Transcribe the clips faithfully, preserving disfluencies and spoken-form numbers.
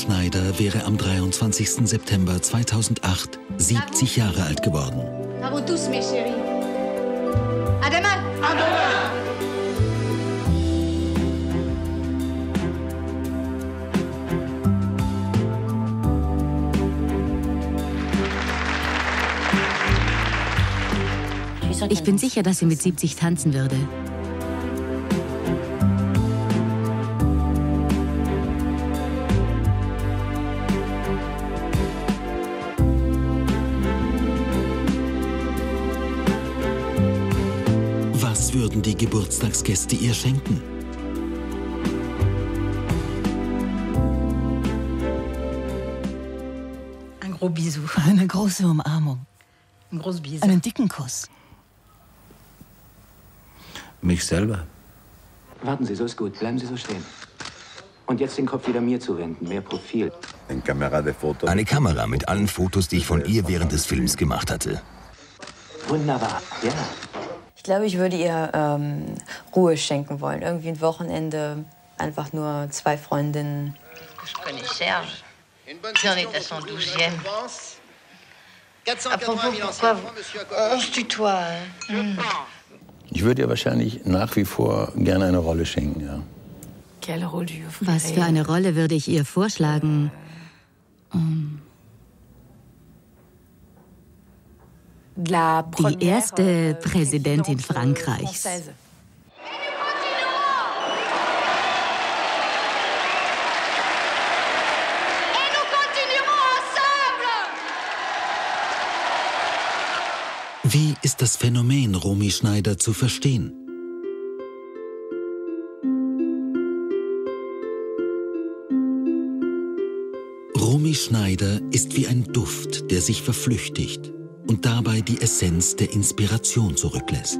Schneider wäre am dreiundzwanzigsten September zweitausendacht siebzig Jahre alt geworden. À vous tous, mes chéris. À demain. À demain. Ich bin sicher, dass sie mit siebzig tanzen würde. Was würden die Geburtstagsgäste ihr schenken? Ein gros bisou. Eine große Umarmung. Ein gros bisou. Einen dicken Kuss. Mich selber. Warten Sie, so ist gut. Bleiben Sie so stehen. Und jetzt den Kopf wieder mir zuwenden. Mehr Profil. Eine Kamera mit allen Fotos, die ich von ihr während des Films gemacht hatte. Wunderbar, ja. Ich glaube, ich würde ihr ähm, Ruhe schenken wollen. Irgendwie ein Wochenende, einfach nur zwei Freundinnen. Je connais Serge. Puis on est à son douzième. À propos, pourquoi on se tutoie? Hein? Ich würde ihr wahrscheinlich nach wie vor gerne eine Rolle schenken, ja. Was für eine Rolle würde ich ihr vorschlagen? Um, die erste Präsidentin Frankreichs. Wie ist das Phänomen Romy Schneider zu verstehen? Romy Schneider ist wie ein Duft, der sich verflüchtigt und dabei die Essenz der Inspiration zurücklässt.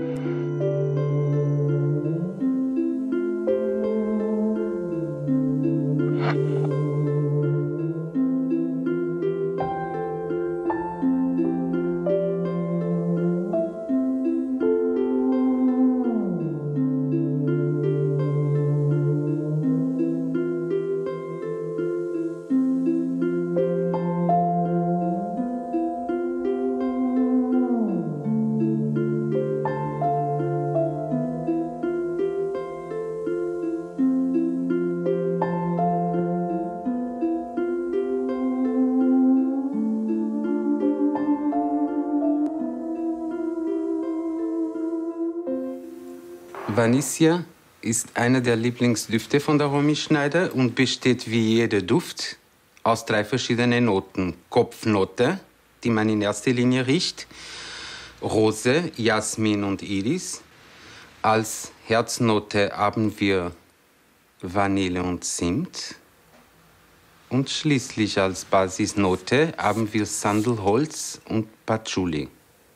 Vanilla ist einer der Lieblingsdüfte von der Romy Schneider und besteht wie jeder Duft aus drei verschiedenen Noten. Kopfnote, die man in erster Linie riecht, Rose, Jasmin und Iris. Als Herznote haben wir Vanille und Zimt. Und schließlich als Basisnote haben wir Sandelholz und Patchouli.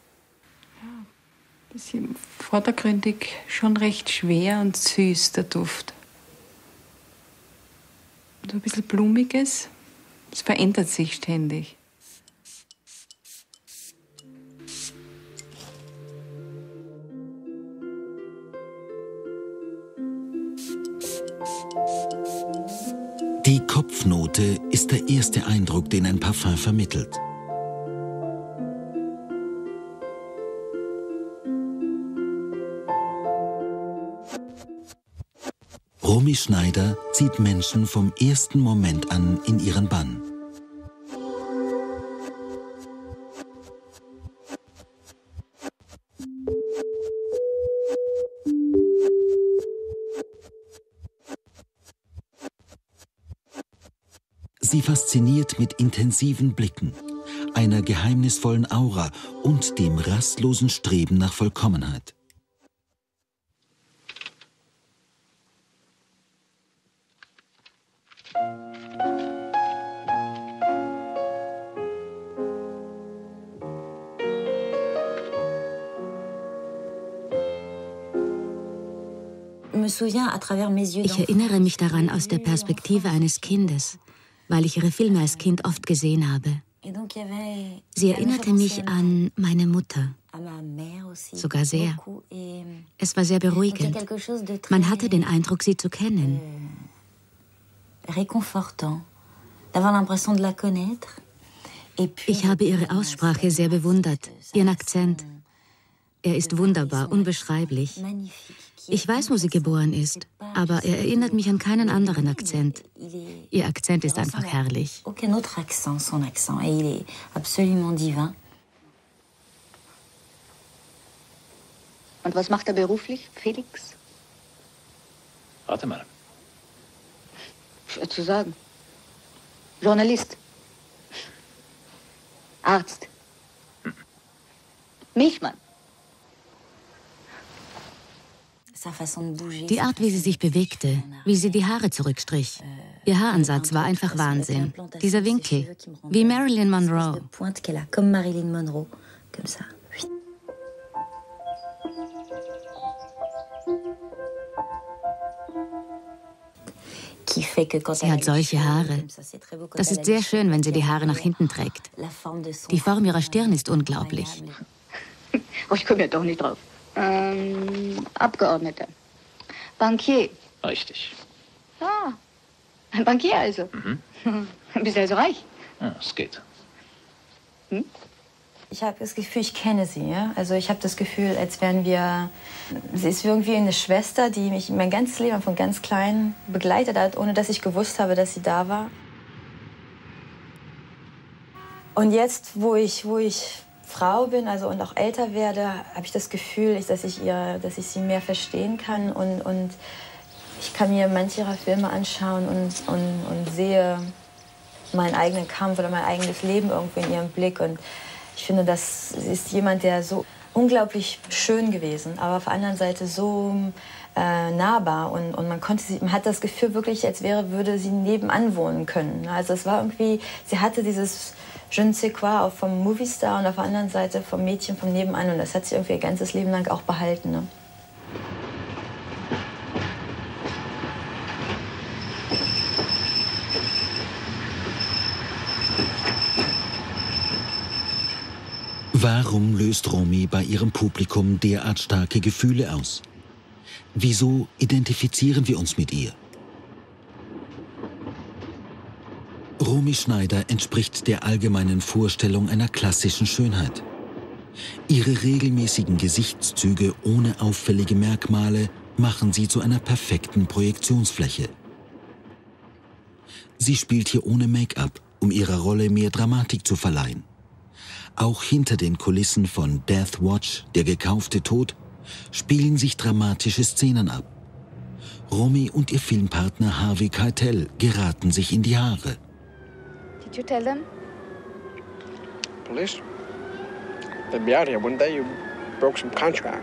Bisschen vordergründig, schon recht schwer und süß, der Duft. So ein bisschen Blumiges. Es verändert sich ständig. Die Kopfnote ist der erste Eindruck, den ein Parfum vermittelt. Romy Schneider zieht Menschen vom ersten Moment an in ihren Bann. Sie fasziniert mit intensiven Blicken, einer geheimnisvollen Aura und dem rastlosen Streben nach Vollkommenheit. Ich erinnere mich daran aus der Perspektive eines Kindes, weil ich ihre Filme als Kind oft gesehen habe. Sie erinnerte mich an meine Mutter, sogar sehr. Es war sehr beruhigend. Man hatte den Eindruck, sie zu kennen. Ich habe ihre Aussprache sehr bewundert, ihren Akzent. Er ist wunderbar, unbeschreiblich. Ich weiß, wo sie geboren ist, aber er erinnert mich an keinen anderen Akzent. Ihr Akzent ist einfach herrlich. Und was macht er beruflich, Felix? Warte mal. Schwer zu sagen. Journalist. Arzt. Hm. Milchmann. Die Art, wie sie sich bewegte, wie sie die Haare zurückstrich. Ihr Haaransatz war einfach Wahnsinn. Dieser Winkel, wie Marilyn Monroe. Sie hat solche Haare. Das ist sehr schön, wenn sie die Haare nach hinten trägt. Die Form ihrer Stirn ist unglaublich. Oh, ich komme ja doch nicht drauf. Ähm, Abgeordneter. Bankier. Richtig. Ah, ein Bankier also. Mhm. Bist du also reich? Ja, es geht. Hm? Ich habe das Gefühl, ich kenne sie. Ja? Also ich habe das Gefühl, als wären wir... Sie ist irgendwie eine Schwester, die mich mein ganzes Leben von ganz klein begleitet hat, ohne dass ich gewusst habe, dass sie da war. Und jetzt, wo ich, wo ich Frau bin, also und auch älter werde, habe ich das Gefühl, dass ich, ihr, dass ich sie mehr verstehen kann. Und, und ich kann mir manche ihrer Filme anschauen und, und, und sehe meinen eigenen Kampf oder mein eigenes Leben irgendwie in ihrem Blick. Und ich finde, das ist jemand, der so unglaublich schön gewesen, aber auf der anderen Seite so äh, nahbar. Und, und man, konnte sie, man hat das Gefühl wirklich, als wäre, würde sie nebenan wohnen können. Also es war irgendwie, sie hatte dieses Je ne sais quoi auch vom Moviestar und auf der anderen Seite vom Mädchen vom Nebenan. Und das hat sie irgendwie ihr ganzes Leben lang auch behalten. Ne? Warum löst Romy bei ihrem Publikum derart starke Gefühle aus? Wieso identifizieren wir uns mit ihr? Romy Schneider entspricht der allgemeinen Vorstellung einer klassischen Schönheit. Ihre regelmäßigen Gesichtszüge ohne auffällige Merkmale machen sie zu einer perfekten Projektionsfläche. Sie spielt hier ohne Make-up, um ihrer Rolle mehr Dramatik zu verleihen. Auch hinter den Kulissen von Death Watch, der gekaufte Tod, spielen sich dramatische Szenen ab. Romy und ihr Filmpartner Harvey Keitel geraten sich in die Haare. Did you tell them? Police? They'd be out here one day you broke some contract.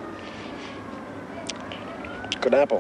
Good apple.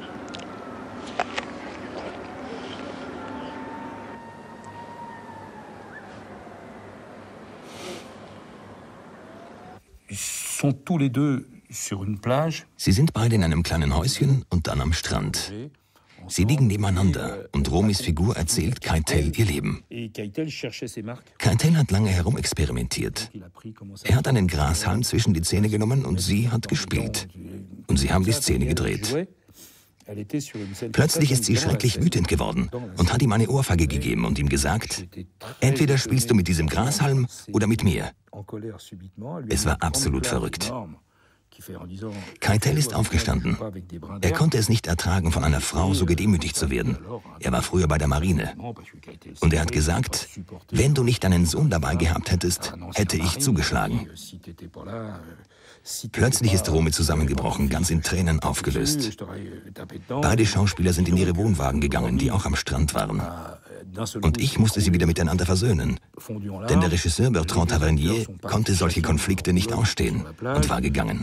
Sie sind beide in einem kleinen Häuschen und dann am Strand. Sie liegen nebeneinander und Romys Figur erzählt Keitel ihr Leben. Keitel hat lange herumexperimentiert. Er hat einen Grashalm zwischen die Zähne genommen und sie hat gespielt. Und sie haben die Szene gedreht. Plötzlich ist sie schrecklich wütend geworden und hat ihm eine Ohrfeige gegeben und ihm gesagt, entweder spielst du mit diesem Grashalm oder mit mir. Es war absolut verrückt. Keitel ist aufgestanden. Er konnte es nicht ertragen, von einer Frau so gedemütigt zu werden. Er war früher bei der Marine. Und er hat gesagt, wenn du nicht deinen Sohn dabei gehabt hättest, hätte ich zugeschlagen. Plötzlich ist Romy zusammengebrochen, ganz in Tränen aufgelöst. Beide Schauspieler sind in ihre Wohnwagen gegangen, die auch am Strand waren. Und ich musste sie wieder miteinander versöhnen. Denn der Regisseur Bertrand Tavernier konnte solche Konflikte nicht ausstehen und war gegangen.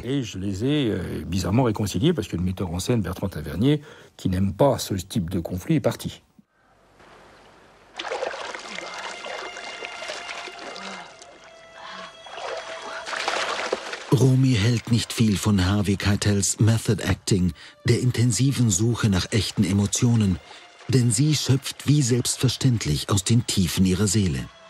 Romy hält nicht viel von Harvey Keitels Method Acting, der intensiven Suche nach echten Emotionen, denn sie schöpft wie selbstverständlich aus den Tiefen ihrer Seele.